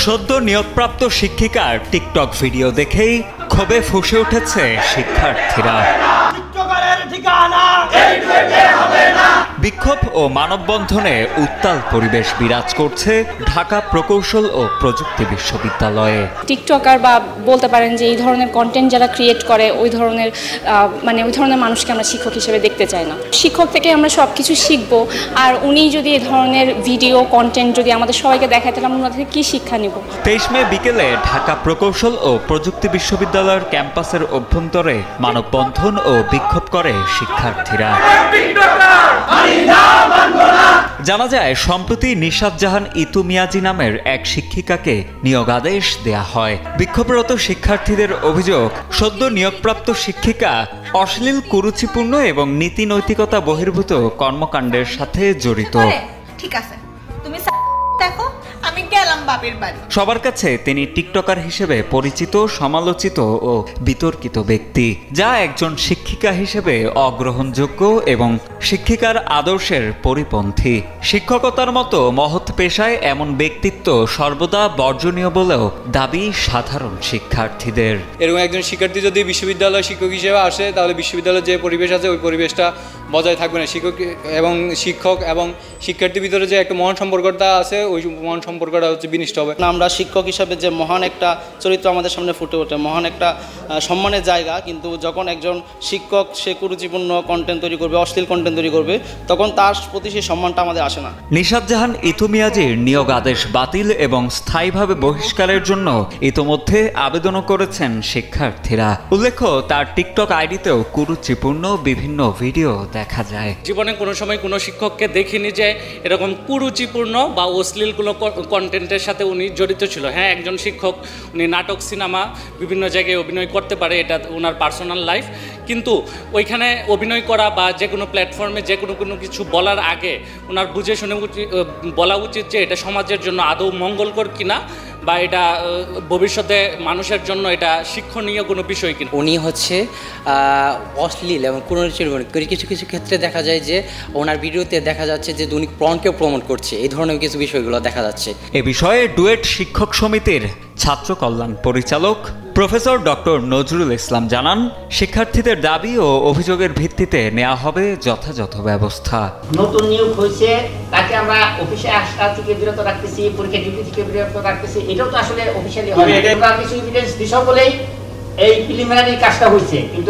সদ্য নিয়োগপ্রাপ্ত শিক্ষিকার টিকটক ভিডিও দেখেই ক্ষোভে ফুঁসে উঠেছে শিক্ষার্থীরা। বিক্ষোভ ও মানববন্ধনে উত্তাল পরিবেশ বিরাজ করছে ঢাকা প্রকৌশল ও প্রযুক্তি বিশ্ববিদ্যালয়ে। টিকটকার বা বলতে পারেন যে এই ধরনের কন্টেন্ট যারা ক্রিয়েট করে ওই ধরনের মানুষকে আমরা শিক্ষক হিসেবে দেখতে চাই না। শিক্ষক থেকে আমরা সব কিছু শিখবো, আর উনি যদি এই ধরনের ভিডিও কন্টেন্ট যদি আমাদের সবাইকে দেখায় তাহলে আমরা থেকে কি শিক্ষা নিব। 23 মে বিকেলে ঢাকা প্রকৌশল ও প্রযুক্তি বিশ্ববিদ্যালয়ের ক্যাম্পাসের অভ্যন্তরে মানববন্ধন ও বিক্ষোভ করে শিক্ষার্থীরা। জানা যায়, সম্প্রতি নিশাত জাহান ইতু মিয়াজি নামের এক শিক্ষিকাকে নিয়োগাদেশ দেয়া হয়। বিক্ষোভরত শিক্ষার্থীদের অভিযোগ, সদ্য নিয়োগপ্রাপ্ত শিক্ষিকা অশ্লীল, কুরুচিপূর্ণ এবং নীতি নৈতিকতা বহির্ভূত কর্মকাণ্ডের সাথে জড়িত। ঠিক আছে, তুমি দেখো আমি গেলাম বাপের বাড়ি। সবার কাছে তিনি টিকটকার হিসেবে পরিচিত, সমালোচিত ও বিতর্কিত ব্যক্তি, যা একজন শিক্ষিকা হিসেবে অগ্রহণযোগ্য এবং শিক্ষিকার আদর্শের পরিপন্থী। শিক্ষকতার মতো মহৎ পেশায় এমন ব্যক্তিত্ব সর্বদা বর্জনীয় বলেও দাবি সাধারণ শিক্ষার্থীদের। এরকম একজন শিক্ষার্থী যদি বিশ্ববিদ্যালয় শিক্ষক হিসেবে আসে তাহলে বিশ্ববিদ্যালয়ের যে পরিবেশ আছে ওই পরিবেশটা বজায় থাকবে না। শিক্ষক এবং শিক্ষার্থীর ভিতরে যে একটা মহান সম্পর্কটা আছে ওই মহান সম্পর্কটা হচ্ছে বিনষ্ট হবে। আমরা শিক্ষক হিসাবে যে মহান একটা চরিত্র আমাদের সামনে ফুটে ওঠে, মহান একটা সম্মানের জায়গা, কিন্তু যখন একজন শিক্ষক সে কুরুচিপূর্ণ কন্টেন্ট তৈরি করবে, অশ্লীল কন্টেন্ট তৈরি করবে, তখন তার প্রতি সেই সম্মানটা আমাদের আসে না। নিশাত জাহান ইতু মিয়াজির নিয়োগ আদেশ বাতিল এবং স্থায়ীভাবে বহিষ্কারের জন্য ইতোমধ্যে আবেদনও করেছেন শিক্ষার্থীরা। উল্লেখ্য, তার টিকটক আইডিতেও কুরুচিপূর্ণ বিভিন্ন ভিডিও দেখা যায়। জীবনে কোনো সময় কোনো শিক্ষককে দেখিনি যে এরকম কুরুচিপূর্ণ বা অশ্লীল কোনো কন্টেন্টের সাথে উনি জড়িত ছিল। হ্যাঁ, একজন শিক্ষক, উনি নাটক, সিনেমা বিভিন্ন জায়গায় অভিনয় করতে পারে, এটা ওনার পার্সোনাল লাইফ, কিন্তু ওইখানে অভিনয় করা বা যে কোনো প্ল্যাটফর্মে যে কোনো কিছু বলার আগে ওনার বুঝে শুনে বলা উচিত যে এটা সমাজের জন্য আদৌ মঙ্গলকর কিনা বা এটা ভবিষ্যতে মানুষের জন্য এটা শিক্ষণীয় কোনো বিষয় কিনা। উনি হচ্ছে অশ্লীল এবং কিছু কিছু ক্ষেত্রে দেখা যায় যে ওনার ভিডিওতে দেখা যাচ্ছে যে উনি পর্নকেও প্রমোট করছে, এই ধরনের কিছু বিষয়গুলো দেখা যাচ্ছে। এ বিষয়ে ডুয়েট শিক্ষক সমিতির ছাত্র কল্যাণ পরিচালক প্রফেসর ডক্টর নজরুল ইসলাম জানান, শিক্ষার্থীদের দাবি ও অভিযোগের ভিত্তিতে নেওয়া হবে যথাযথ ব্যবস্থা। নতুন নিয়োগ হয়েছে, তাকে আমরা অফিসে আসা থেকে বিরত রাখতেছি, পরীক্ষা ডিউটি থেকে বিরত রাখতেছি, এটাও তো আসলে অফিসিয়ালি হয় না। আমরা কিছু এভিডেন্স দিশা বলেই এই প্রিলিমিনারি কাজটা হয়েছে, কিন্তু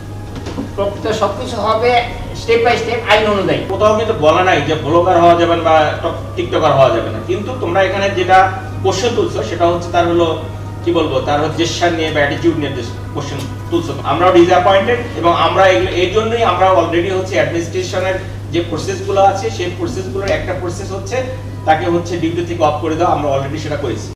প্রকৃত সবকিছু হবে স্টেপ বাই স্টেপ আইন অনুযায়ী। কোথাও কিন্তু বলা নাই যে ব্লগার হওয়া যাবে বা টিকটকার হওয়া যাবে না, কিন্তু তোমরা এখানে যেটা কোশ্চেন তুলছো সেটা হচ্ছে তার হলো কি বলবো, তার জেস্চার নিয়ে বা অ্যাটিটিউড নিয়ে কোশ্চেন তুলছো। আমরাও ডিসঅ্যাপয়েন্টেড এবং আমরা এই জন্যই আমরা অলরেডি হচ্ছে অ্যাডমিনিস্ট্রেশনের যে প্রসেসগুলো আছে সেই প্রসেসগুলোর একটা প্রসেস হচ্ছে তাকে হচ্ছে ডিউটি থেকে অফ করে দাও, আমরা অলরেডি সেটা করেছি।